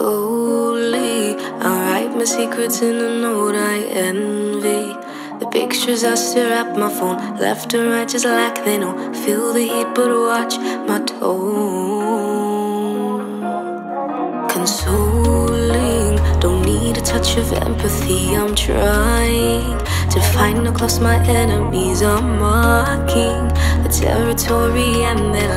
Slowly, I write my secrets in a note I envy. The pictures I stare at my phone, left and right just like they know. Feel the heat but watch my tone. Consoling, don't need a touch of empathy. I'm trying to find or close my enemies. I'm marking the territory and their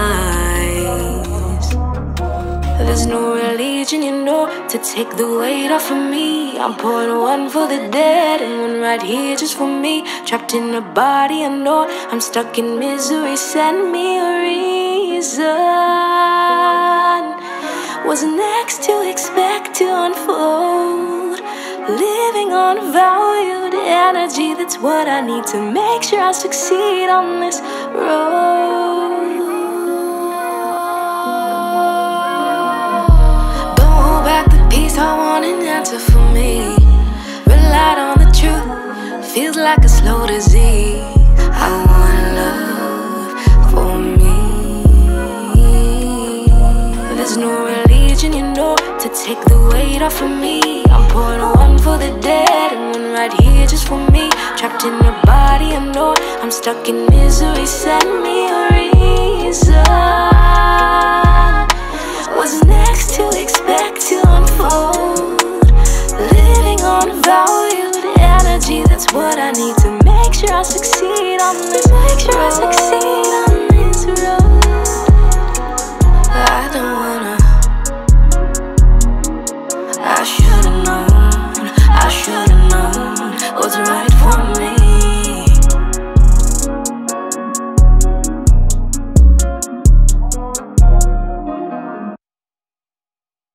lies. There's no religion, you know, to take the weight off of me. I'm pouring one for the dead and one right here just for me. Trapped in a body, I know I'm stuck in misery. Send me a reason. What's next to expect to unfold? Living on valued energy, that's what I need to make sure I succeed on this road. I want an answer for me. Relied on the truth, feels like a slow disease. I want love for me. There's no religion, you know, to take the weight off of me. I'm pouring one for the dead and one right here just for me. Trapped in a body, I know I'm stuck in misery. Send me a reason. What's next to expect to unfold? Living on valued energy, that's what I need to make sure I succeed on this. Make sure I succeed.